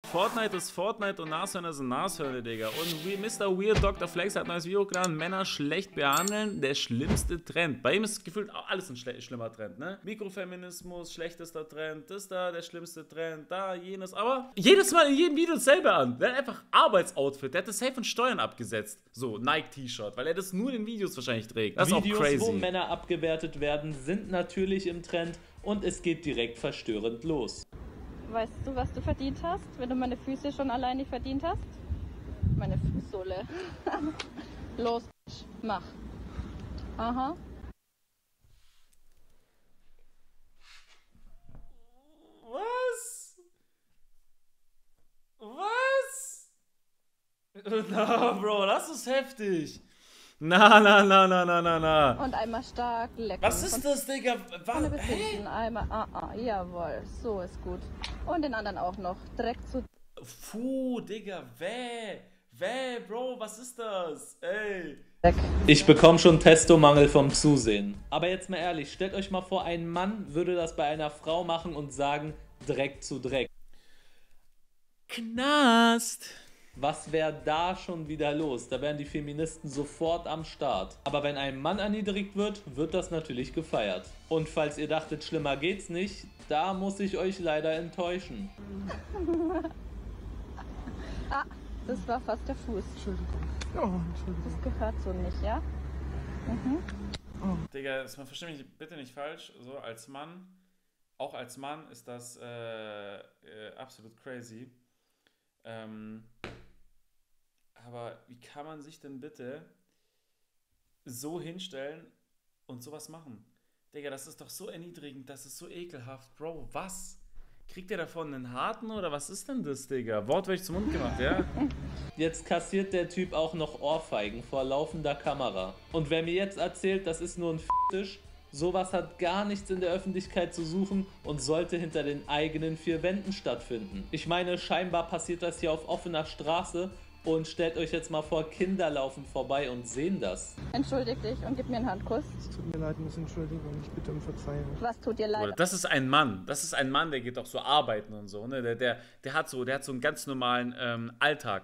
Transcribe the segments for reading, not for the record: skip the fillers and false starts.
Fortnite ist Fortnite und Nashörner sind Nashörner, Digga. Und Mr. Weird Dr. Flex hat ein neues Video geladen. Männer schlecht behandeln, der schlimmste Trend. Bei ihm ist gefühlt auch alles ein schlimmer Trend, ne? Mikrofeminismus, schlechtester Trend, das da, der schlimmste Trend, da, jenes. Aber jedes Mal in jedem Video dasselbe an. Der hat einfach Arbeitsoutfit, der hat das safe von Steuern abgesetzt. So, Nike-T-Shirt, weil er das nur in den Videos wahrscheinlich trägt. Das ist auch crazy. Videos, wo Männer abgewertet werden, sind natürlich im Trend und es geht direkt verstörend los. Weißt du, was du verdient hast, wenn du meine Füße schon allein nicht verdient hast? Meine Fußsohle. Los, mach. Aha. Was? Was? Na, Bro, das ist heftig. Na. Und einmal stark, lecker. Was ist das, Digga? Vorne bis hinten, einmal, jawohl, so ist gut. Und den anderen auch noch, direkt zu... Puh, Digga, Bro, was ist das? Ey. Ich bekomme schon Testomangel vom Zusehen. Aber jetzt mal ehrlich, stellt euch mal vor, ein Mann würde das bei einer Frau machen und sagen, Dreck zu Dreck. Knast. Was wäre da schon wieder los? Da wären die Feministen sofort am Start. Aber wenn ein Mann erniedrigt wird, wird das natürlich gefeiert. Und falls ihr dachtet, schlimmer geht's nicht, da muss ich euch leider enttäuschen. Ah, das war fast der Fuß. Entschuldigung. Oh, Entschuldigung. Das gehört so nicht, ja? Mhm. Oh. Digga, das verstehe mich bitte nicht falsch. So, als Mann, auch als Mann ist das absolut crazy. Aber wie kann man sich denn bitte so hinstellen und sowas machen? Digga, das ist doch so erniedrigend, das ist so ekelhaft. Bro, was? Kriegt ihr davon einen harten oder was ist denn das, Digga? Wortwörtlich zum Mund gemacht, ja? Jetzt kassiert der Typ auch noch Ohrfeigen vor laufender Kamera. Und wer mir jetzt erzählt, das ist nur ein Fetisch, sowas hat gar nichts in der Öffentlichkeit zu suchen und sollte hinter den eigenen vier Wänden stattfinden. Ich meine, scheinbar passiert das hier auf offener Straße und stellt euch jetzt mal vor, Kinder laufen vorbei und sehen das. Entschuldig dich und gib mir einen Handkuss. Es tut mir leid, muss Entschuldigung, ich bitte um Verzeihung. Was tut dir leid? Das ist ein Mann, der geht doch so arbeiten und so, ne? Der hat so einen ganz normalen Alltag.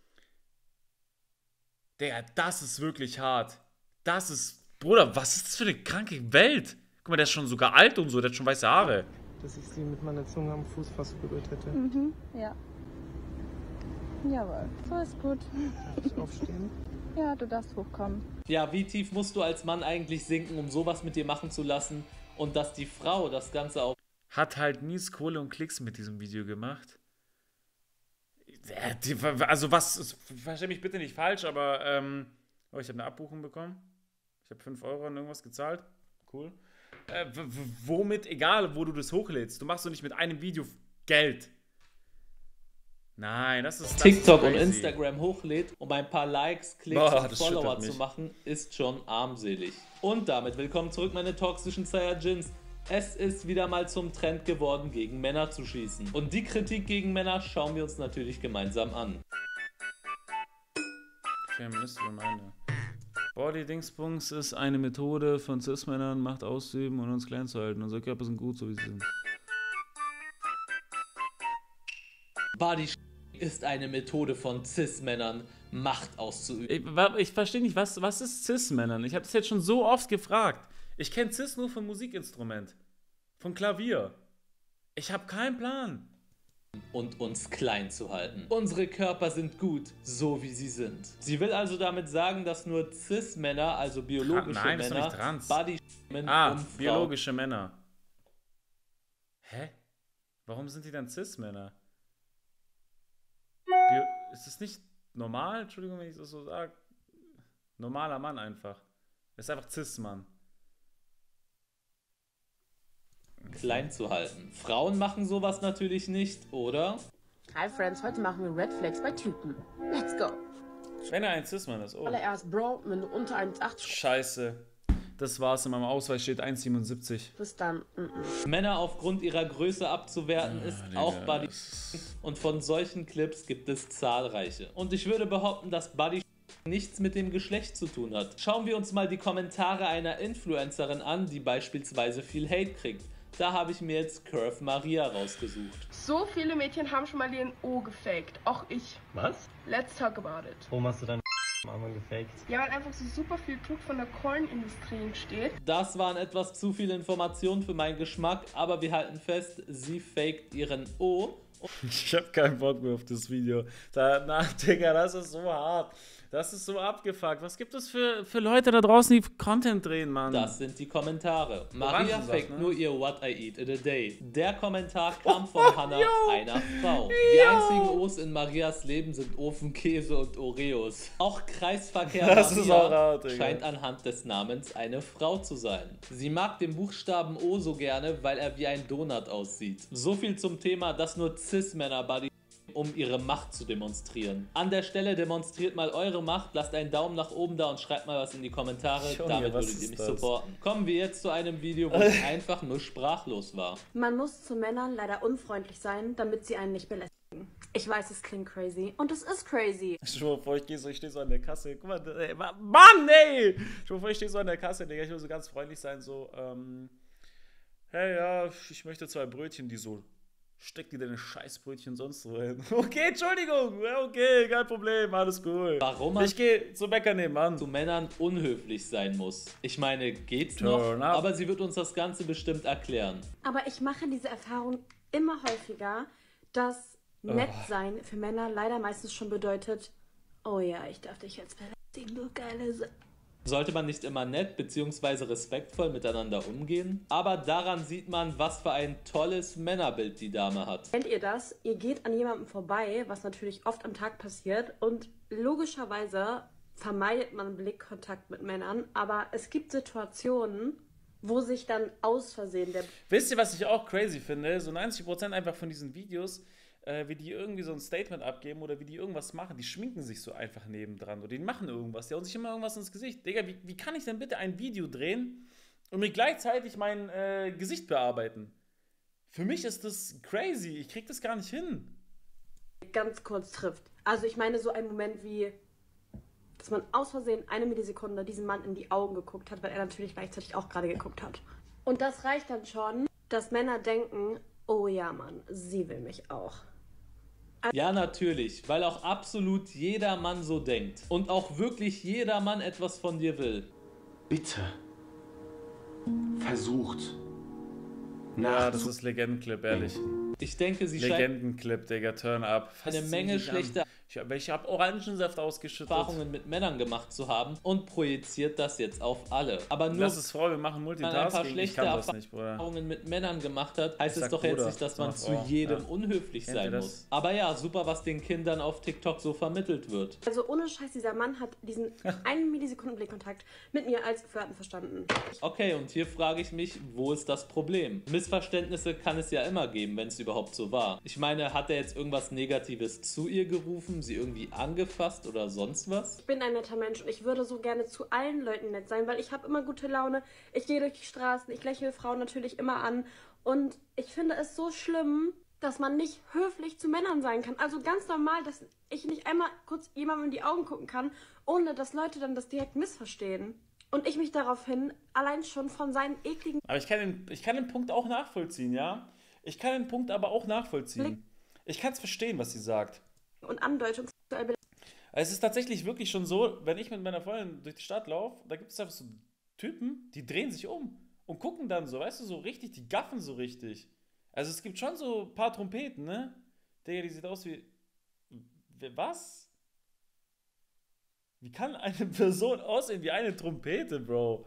Das ist wirklich hart. Bruder, was ist das für eine kranke Welt? Guck mal, der ist schon sogar alt und so, der hat schon weiße Haare. Dass ich sie mit meiner Zunge am Fuß fast berührt hätte. Mhm, ja. Jawohl, so ist gut. Darf ich aufstehen? Ja, du darfst hochkommen. Ja, wie tief musst du als Mann eigentlich sinken, um sowas mit dir machen zu lassen und dass die Frau das Ganze auch... Hat halt mies Kohle und Klicks mit diesem Video gemacht. Also was, versteh mich bitte nicht falsch, aber ich habe eine Abbuchung bekommen. Ich habe 5 € an irgendwas gezahlt. Cool. Womit, egal wo du das hochlädst, du machst doch nicht mit einem Video Geld. Nein, das ist TikTok crazy. und Instagram hochlädt, um ein paar Likes, Klicks und Follower zu machen, ist schon armselig. Und damit willkommen zurück, meine toxischen Saiyajins. Es ist wieder mal zum Trend geworden, gegen Männer zu schießen. Und die Kritik gegen Männer schauen wir uns natürlich gemeinsam an. Feminist Reminder. Body-Dingsbums ist eine Methode von Cis-Männern, Macht auszuüben und uns klein zu halten. Unsere Körper sind gut, so wie sie sind. Body ist eine Methode von Cis-Männern, Macht auszuüben. Ich verstehe nicht, was ist Cis-Männern? Ich habe das jetzt schon so oft gefragt. Ich kenne Cis nur vom Musikinstrument. Von Klavier. Ich habe keinen Plan. Und uns klein zu halten. Unsere Körper sind gut, so wie sie sind. Sie will also damit sagen, dass nur Cis-Männer, also biologische Männer, Body und Frauen... biologische Männer. Hä? Warum sind die dann Cis-Männer? Ist das nicht normal? Entschuldigung, wenn ich das so sage. Normaler Mann einfach. Das ist einfach Cis-Mann. Klein zu halten. Frauen machen sowas natürlich nicht, oder? Hi Friends, heute machen wir Red Flags bei Typen. Let's go. Wenn er ein Cis-Mann ist, oh. Allererst, Bro, wenn du unter 1,80... Scheiße. Das war's, in meinem Ausweis steht 1,77. Bis dann. Männer aufgrund ihrer Größe abzuwerten ist auch Body. Und von solchen Clips gibt es zahlreiche. Und ich würde behaupten, dass Body nichts mit dem Geschlecht zu tun hat. Schauen wir uns mal die Kommentare einer Influencerin an, die beispielsweise viel Hate kriegt. Da habe ich mir jetzt Curve Maria rausgesucht. So viele Mädchen haben schon mal ihren O gefaked. Auch ich. Was? Let's talk about it. Warum hast du deinen Arm gefaked? Ja, weil einfach so super viel Druck von der Kohlenindustrie entsteht. Das waren etwas zu viele Informationen für meinen Geschmack, aber wir halten fest, sie faked ihren O. Ich hab keinen Bock mehr auf das Video. Danach, Digga, das ist so hart. Das ist so abgefuckt. Was gibt es für Leute da draußen, die Content drehen, Mann? Das sind die Kommentare. Maria Orangensaft, faked ne? nur ihr What I Eat in a Day. Der Kommentar kam von Hannah, einer Frau. Die einzigen O's in Marias Leben sind Ofenkäse und Oreos. Auch Kreisverkehr Das ist Maria auch hart, Digga. scheint anhand des Namens eine Frau zu sein. Sie mag den Buchstaben O so gerne, weil er wie ein Donut aussieht. So viel zum Thema, dass nur Cis-Männer-Buddy um ihre Macht zu demonstrieren. An der Stelle demonstriert mal eure Macht, lasst einen Daumen nach oben da und schreibt mal was in die Kommentare, Junge, damit was würdet ihr ist mich das? supporten. Kommen wir jetzt zu einem Video, wo ich einfach nur sprachlos war. Man muss zu Männern leider unfreundlich sein, damit sie einen nicht belästigen. Ich weiß, es klingt crazy. Und es ist crazy. Stell dir mal vor, ich stehe so an der Kasse. Guck mal, ey, Mann, ey! Stell dir mal vor, ich stehe so an der Kasse, Digga. Ich will so ganz freundlich sein, so, hey, ja, ich möchte 2 Brötchen, die so, steck dir deine Scheißbrötchen sonst wo hin. Okay, Entschuldigung, ja, okay, kein Problem, alles cool. Warum man Ich gehe zum Bäcker nebenan. zu Männern unhöflich sein muss. Ich meine, geht's Turn noch? up. Aber sie wird uns das Ganze bestimmt erklären. Aber ich mache diese Erfahrung immer häufiger, dass nett sein für Männer leider meistens schon bedeutet, oh ja, ich darf dich jetzt belästigen, du geile Sollte man nicht immer nett bzw. respektvoll miteinander umgehen? Aber daran sieht man, was für ein tolles Männerbild die Dame hat. Kennt ihr das? Ihr geht an jemandem vorbei, was natürlich oft am Tag passiert und logischerweise vermeidet man Blickkontakt mit Männern, aber es gibt Situationen, wo sich dann aus Versehen der Wisst ihr, was ich auch crazy finde? So 90% einfach von diesen Videos, wie die irgendwie so ein Statement abgeben oder wie die irgendwas machen, die schminken sich so einfach nebendran oder die machen irgendwas, die hauen sich immer irgendwas ins Gesicht. Digga, wie kann ich denn bitte ein Video drehen und mir gleichzeitig mein Gesicht bearbeiten? Für mich ist das crazy, ich krieg das gar nicht hin. ganz kurz trifft. Also ich meine so ein Moment wie, dass man aus Versehen 1 Millisekunde diesem Mann in die Augen geguckt hat, weil er natürlich gleichzeitig auch gerade geguckt hat. Und das reicht dann schon, dass Männer denken, oh ja Mann, sie will mich auch. Ja, natürlich, weil auch absolut jeder Mann so denkt. Und auch wirklich jeder Mann etwas von dir will. Bitte. Versucht. Ja, das ist Legendenclip, ehrlich. Ich denke, sie scheint Legendenclip, Digga, turn up. eine Menge schlechter Ich hab Orangensaft ausgeschüttet. Erfahrungen mit Männern gemacht zu haben und projiziert das jetzt auf alle. Aber nur Das ist Frau, wir machen wenn man ein paar Multitasking. Ich schlechte kann das nicht, Bruder. Erfahrungen mit Männern gemacht hat, heißt Ich es sag doch jetzt Bruder. nicht, dass man Sag zu Frau. jedem Ja. unhöflich Kennt ihr sein das? muss. Aber ja, super, was den Kindern auf TikTok so vermittelt wird. Also ohne Scheiß, dieser Mann hat diesen 1 Millisekunden Blickkontakt mit mir als Flirten verstanden. Okay, und hier frage ich mich, wo ist das Problem? Missverständnisse kann es ja immer geben, wenn es überhaupt so war. Ich meine, hat er jetzt irgendwas Negatives zu ihr gerufen, sie irgendwie angefasst oder sonst was? Ich bin ein netter Mensch und ich würde so gerne zu allen Leuten nett sein, weil ich habe immer gute Laune. Ich gehe durch die Straßen, ich lächle Frauen natürlich immer an. Und ich finde es so schlimm, dass man nicht höflich zu Männern sein kann. Also ganz normal, dass ich nicht einmal kurz jemandem in die Augen gucken kann, ohne dass Leute dann das direkt missverstehen. Und ich mich daraufhin allein schon von seinen ekligen Aber ich kann den Punkt auch nachvollziehen, ja? Ich kann den Punkt aber auch nachvollziehen. Ich kann es verstehen, was sie sagt. und Andeutungen sexuell Es ist tatsächlich wirklich schon so, wenn ich mit meiner Freundin durch die Stadt laufe, da gibt es einfach so Typen, die drehen sich um und gucken dann so, weißt du, so richtig, die gaffen so richtig. Also es gibt schon so ein paar Trompeten, ne? Digga, die sieht aus wie... Was? Wie kann eine Person aussehen wie eine Trompete, Bro?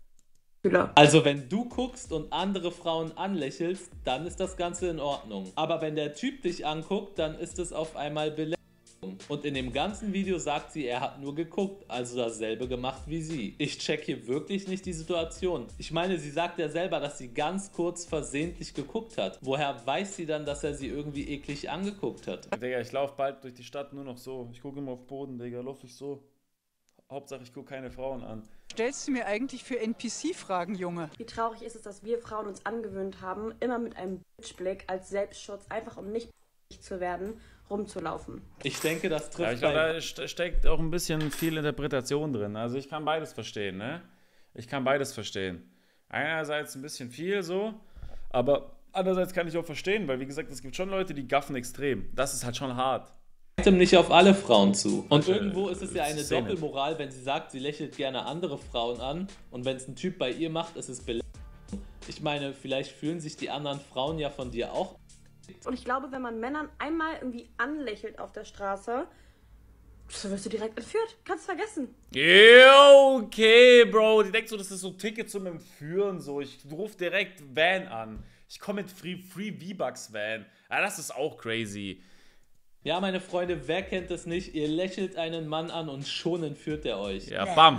Also wenn du guckst und andere Frauen anlächelst, dann ist das Ganze in Ordnung. Aber wenn der Typ dich anguckt, dann ist es auf einmal Belästigung. Und in dem ganzen Video sagt sie, er hat nur geguckt, also dasselbe gemacht wie sie. Ich check hier wirklich nicht die Situation. Ich meine, sie sagt ja selber, dass sie ganz kurz versehentlich geguckt hat. Woher weiß sie dann, dass er sie irgendwie eklig angeguckt hat? Digga, ich laufe bald durch die Stadt nur noch so. Ich gucke immer auf Boden, Digga, laufe ich so. Hauptsache, ich gucke keine Frauen an. Stellst du mir eigentlich für NPC-Fragen, Junge? Wie traurig ist es, dass wir Frauen uns angewöhnt haben, immer mit einem Bitchblick als Selbstschutz, einfach um nicht zu werden, rumzulaufen. Ich denke, das Ja, trifft ich glaube, da steckt auch ein bisschen viel Interpretation drin. Also ich kann beides verstehen, ne? Ich kann beides verstehen. Einerseits ein bisschen viel so, Aber andererseits kann ich auch verstehen, weil wie gesagt, es gibt schon Leute, die gaffen extrem. Das ist halt schon hart. Nicht auf alle Frauen zu. Und irgendwo ist es ja eine Szene. Doppelmoral, wenn sie sagt, sie lächelt gerne andere Frauen an und wenn es ein Typ bei ihr macht, ist es Belästigung. Ich meine, vielleicht fühlen sich die anderen Frauen ja von dir auch. Und ich glaube, wenn man Männern einmal irgendwie anlächelt auf der Straße, so wirst du direkt entführt. Kannst vergessen. Ja, okay, Bro. Die denkt so, das ist so ein Ticket zum Entführen. So. Ich rufe direkt Van an. Ich komme mit Free V-Bucks Van. Ja, das ist auch crazy. Ja, meine Freunde, wer kennt es nicht? Ihr lächelt einen Mann an und schon entführt er euch. Ja, bam.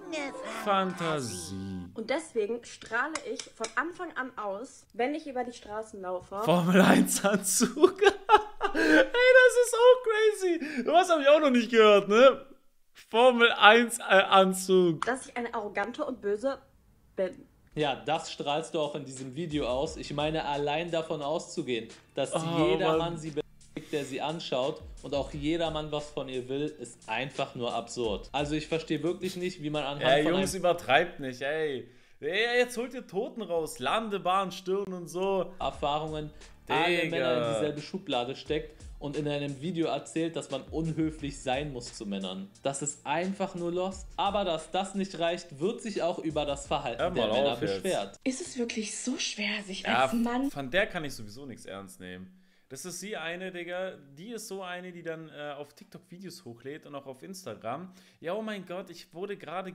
Fantasie. Und deswegen strahle ich von Anfang an aus, wenn ich über die Straßen laufe, Formel 1 Anzug. Ey, das ist auch crazy. Was habe ich auch noch nicht gehört, ne? Formel 1 Anzug. dass ich eine arrogante und böse bin. Ja, das strahlst du auch in diesem Video aus. Ich meine, allein davon auszugehen, dass Oh, jeder Mann. Mann sie beleidigt, der sie anschaut und auch jeder Mann was von ihr will, ist einfach nur absurd. Also ich verstehe wirklich nicht, wie man anhand Ey, von Jungs, übertreibt nicht, ey. Ey, jetzt holt ihr Toten raus. Landebahn, Stirn und so. Erfahrungen alle Digga. Männer in dieselbe Schublade steckt und in einem Video erzählt, dass man unhöflich sein muss zu Männern. Das ist einfach nur lost. Aber dass das nicht reicht, wird sich auch über das Verhalten Hör der mal Männer auf jetzt. beschwert. Ist es wirklich so schwer, sich Ja, als Mann... von der kann ich sowieso nichts ernst nehmen. Das ist sie eine, Digga, die ist so eine, die dann auf TikTok Videos hochlädt und auch auf Instagram. Ja, oh mein Gott, ich wurde gerade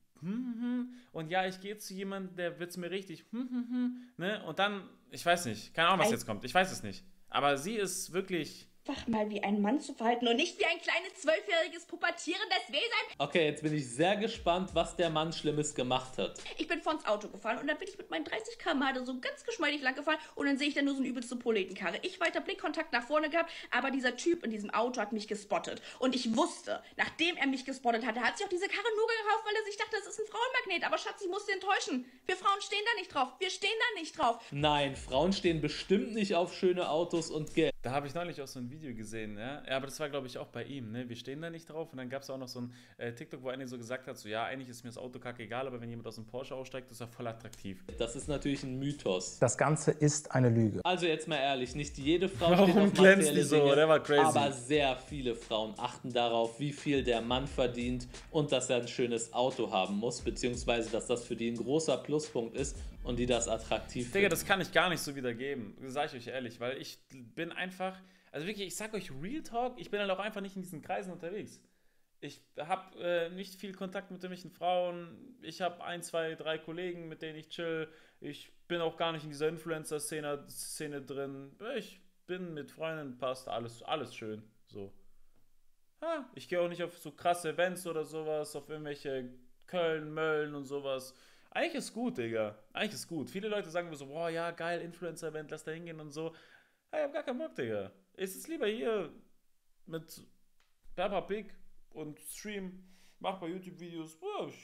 und ja, ich gehe zu jemandem, der wird's mir richtig ne? Und dann, ich weiß nicht, keine Ahnung, was jetzt kommt, ich weiß es nicht. Aber sie ist wirklich... einfach mal wie ein Mann zu verhalten und nicht wie ein kleines 12-jähriges pubertierendes Wesen. Okay, jetzt bin ich sehr gespannt, was der Mann Schlimmes gemacht hat. Ich bin vor ins Auto gefahren und dann bin ich mit meinen 30 km/h da so ganz geschmeidig lang gefahren und dann sehe ich da nur so eine übelste Proletenkarre. Ich weiter Blickkontakt nach vorne gehabt, aber dieser Typ in diesem Auto hat mich gespottet. Und ich wusste, nachdem er mich gespottet hatte, hat sich auch diese Karre nur gekauft, weil er sich dachte, das ist ein Frauenmagnet. Aber Schatz, ich musste enttäuschen. Wir Frauen stehen da nicht drauf. Wir stehen da nicht drauf. Nein, Frauen stehen bestimmt nicht auf schöne Autos und Geld. Da habe ich neulich auch so ein Video gesehen, ja, aber das war, glaube ich, auch bei ihm, ne, wir stehen da nicht drauf und dann gab es auch noch so ein TikTok, wo einer so gesagt hat, so, ja, eigentlich ist mir das Auto kackegal, aber wenn jemand aus dem Porsche aussteigt, ist er voll attraktiv. Das ist natürlich ein Mythos. Das Ganze ist eine Lüge. Also jetzt mal ehrlich, nicht jede Frau Warum steht auf glänzt materielle die so? Dinge, Der war crazy. aber sehr viele Frauen achten darauf, wie viel der Mann verdient und dass er ein schönes Auto haben muss, beziehungsweise dass das für die ein großer Pluspunkt ist und die das attraktiv Digga, finden. das kann ich gar nicht so wiedergeben, sag ich euch ehrlich, weil ich bin einfach, also wirklich, ich sag euch Real Talk, ich bin halt auch einfach nicht in diesen Kreisen unterwegs. Ich habe nicht viel Kontakt mit irgendwelchen Frauen, ich habe 1, 2, 3 Kollegen, mit denen ich chill, ich bin auch gar nicht in dieser Influencer-Szene drin, ich bin mit Freunden, passt, alles schön, so. Ja, ich gehe auch nicht auf so krasse Events oder sowas, auf irgendwelche Köln, Mölln und sowas. Eigentlich ist gut, Digga. Eigentlich ist gut. Viele Leute sagen mir so, boah, ja, geil, Influencer-Event, lass da hingehen und so. Ich hab gar keinen Bock, Digga. Ich sitze lieber hier mit Peppa Pig und stream, mach bei YouTube-Videos.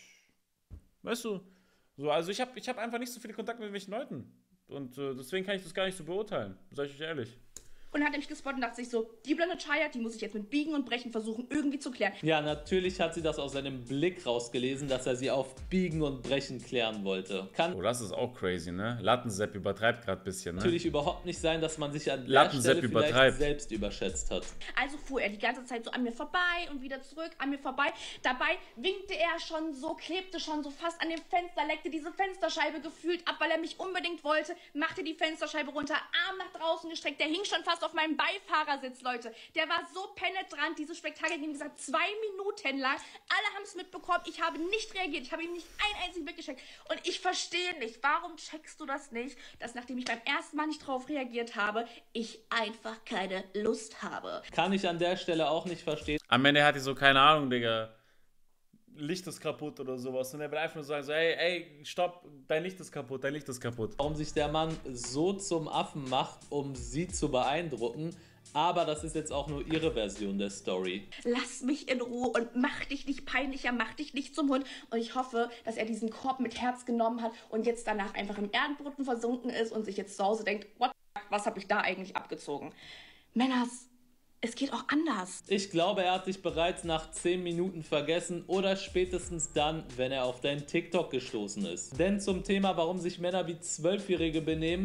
Weißt du? So, also ich hab einfach nicht so viele Kontakte mit welchen Leuten. Und deswegen kann ich das gar nicht so beurteilen. Sag ich euch ehrlich. Und hat er mich gespottet und dachte sich so, die blonde Chaya, die muss ich jetzt mit Biegen und Brechen versuchen, irgendwie zu klären. Ja, natürlich hat sie das aus seinem Blick rausgelesen, dass er sie auf Biegen und Brechen klären wollte. Kann Oh, das ist auch crazy, ne? Lattensepp übertreibt gerade ein bisschen, ne? natürlich überhaupt nicht sein, dass man sich an der Lattensepp Stelle übertreibt. vielleicht selbst überschätzt hat. Also fuhr er die ganze Zeit so an mir vorbei und wieder zurück, an mir vorbei. Dabei winkte er schon so, klebte schon so fast an dem Fenster, leckte diese Fensterscheibe gefühlt ab, weil er mich unbedingt wollte, machte die Fensterscheibe runter, Arm nach draußen gestreckt, der hing schon fast auf meinem Beifahrersitz, Leute. Der war so penetrant, dieses Spektakel ging, wie gesagt, 2 Minuten lang. Alle haben es mitbekommen, ich habe nicht reagiert, ich habe ihm nicht einen einzigen Blick geschenkt. Und ich verstehe nicht, warum checkst du das nicht, dass nachdem ich beim ersten Mal nicht drauf reagiert habe, ich einfach keine Lust habe. Kann ich an der Stelle auch nicht verstehen. Am Ende hat die so, keine Ahnung, Digga, Licht ist kaputt oder sowas. Und er will einfach nur sagen so, ey, stopp, dein Licht ist kaputt, dein Licht ist kaputt. Warum sich der Mann so zum Affen macht, um sie zu beeindrucken. Aber das ist jetzt auch nur ihre Version der Story. Lass mich in Ruhe und mach dich nicht peinlicher, mach dich nicht zum Hund. Und ich hoffe, dass er diesen Korb mit Herz genommen hat und jetzt danach einfach im Erdboden versunken ist und sich jetzt zu Hause denkt, what the fuck, was habe ich da eigentlich abgezogen? Männers, es geht auch anders. Ich glaube, er hat dich bereits nach 10 Minuten vergessen oder spätestens dann, wenn er auf dein TikTok gestoßen ist. Denn zum Thema, warum sich Männer wie 12-Jährige benehmen,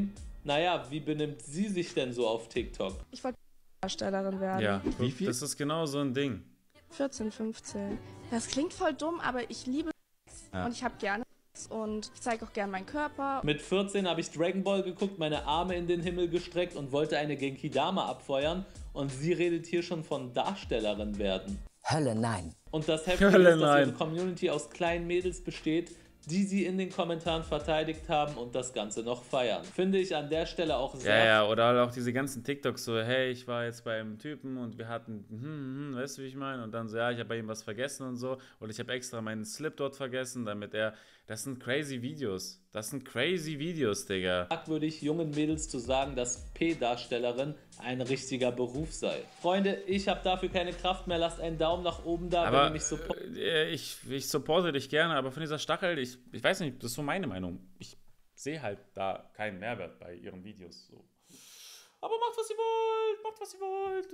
Naja, wie benimmt sie sich denn so auf TikTok? Ich wollte Darstellerin werden. Ja, wie viel? Das ist genau so ein Ding. 14, 15. Das klingt voll dumm, aber ich liebe und ich habe gerne und ich zeige auch gerne meinen Körper. Mit 14 habe ich Dragon Ball geguckt, meine Arme in den Himmel gestreckt und wollte eine Genki-Dama abfeuern. Und sie redet hier schon von Darstellerin werden. Hölle nein. Und das Heftige ist, dass ihre Community aus kleinen Mädels besteht, die sie in den Kommentaren verteidigt haben und das Ganze noch feiern. Finde ich an der Stelle auch sehr... Ja, oder auch diese ganzen TikToks so, hey, ich war jetzt beim Typen und wir hatten, weißt du, wie ich meine? Und dann so, ja, ich habe bei ihm was vergessen und so. Und ich habe extra meinen Slip dort vergessen, damit er... Das sind crazy Videos. Das sind crazy Videos, Digga. Fragwürdig, jungen Mädels zu sagen, dass P-Darstellerin ein richtiger Beruf sei. Freunde, ich habe dafür keine Kraft mehr. Lasst einen Daumen nach oben da, aber wenn ihr mich supportet. Ich supporte dich gerne, aber von dieser Stachel, ich weiß nicht, das ist so meine Meinung. Ich sehe halt da keinen Mehrwert bei ihren Videos. So. Aber macht, was ihr wollt. Macht, was ihr wollt.